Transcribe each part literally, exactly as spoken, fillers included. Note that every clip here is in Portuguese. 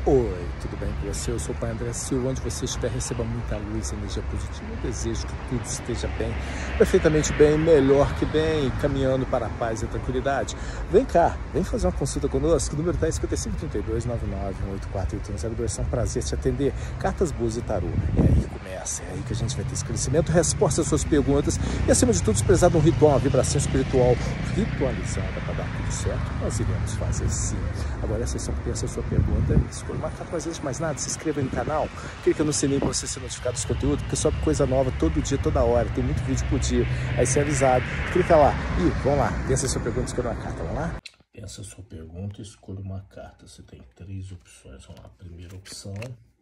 Oi, tudo bem com você? Eu sou o Pai André Silva. Onde você estiver, receba muita luz e energia positiva. Eu desejo que tudo esteja bem, perfeitamente bem, melhor que bem, caminhando para a paz e a tranquilidade. Vem cá, vem fazer uma consulta conosco. O número tá cinco cinco três dois, nove nove um oito quatro oito um zero dois. É um prazer te atender. Cartas Boas e Tarô. É aí que começa, é aí que a gente vai ter esclarecimento, resposta às suas perguntas e, acima de tudo, se precisar de um ritual, uma vibração espiritual ritualizada para dar tudo certo, nós iremos fazer sim. Agora, essa sessão que pensa a sua pergunta, escolha uma carta, mas antes de mais nada, se inscreva no canal, clica no sininho para você ser notificado dos conteúdos, porque sobe coisa nova todo dia, toda hora, tem muito vídeo por dia, aí você é avisado, clica lá e vamos lá, pensa a sua pergunta, escolha uma carta, vamos lá? Pensa a sua pergunta e escolha uma carta, você tem três opções, vamos lá, primeira opção,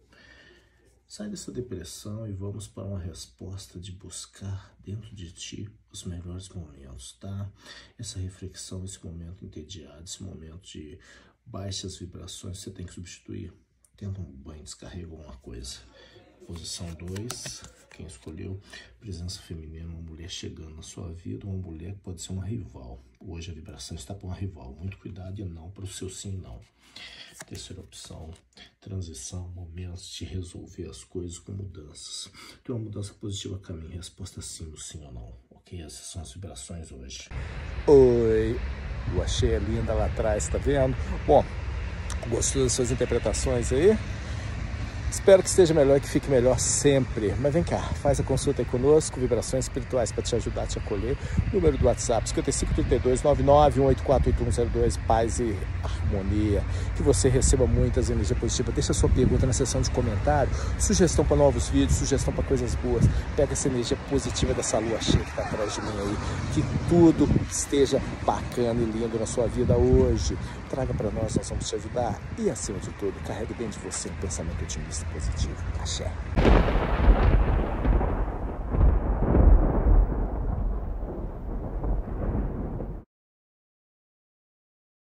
sai dessa depressão e vamos para uma resposta de buscar dentro de ti os melhores momentos, tá? Essa reflexão, esse momento entediado, esse momento de baixas vibrações, você tem que substituir. Tenta um banho, descarrega alguma coisa. Posição dois, quem escolheu? Presença feminina, uma mulher chegando na sua vida, uma mulher que pode ser uma rival. Hoje a vibração está para uma rival. Muito cuidado e não para o seu sim não. Terceira opção, transição, momentos de resolver as coisas com mudanças. Tem uma mudança positiva a caminho, resposta sim, sim ou não. Ok, essas são as vibrações hoje. Oi, lua cheia linda lá atrás, tá vendo? Bom, gostou das suas interpretações aí? Espero que esteja melhor e que fique melhor sempre. Mas vem cá, faz a consulta aí conosco, vibrações espirituais para te ajudar a te acolher. Número do WhatsApp, cinco cinco três dois, nove nove um oito quatro oito um zero dois, paz e harmonia. Que você receba muitas energias positivas. Deixa a sua pergunta na seção de comentário, sugestão para novos vídeos, sugestão para coisas boas. Pega essa energia positiva dessa lua cheia que está atrás de mim aí. Que tudo esteja bacana e lindo na sua vida hoje. Traga para nós, nós vamos te ajudar. E acima de tudo, carregue dentro de você um pensamento otimista positivo. Axé.